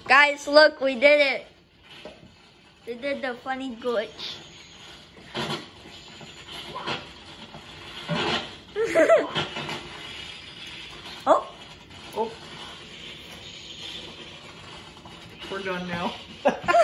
Guys, look, we did it. We did the funny glitch. Oh. Oh. We're done now.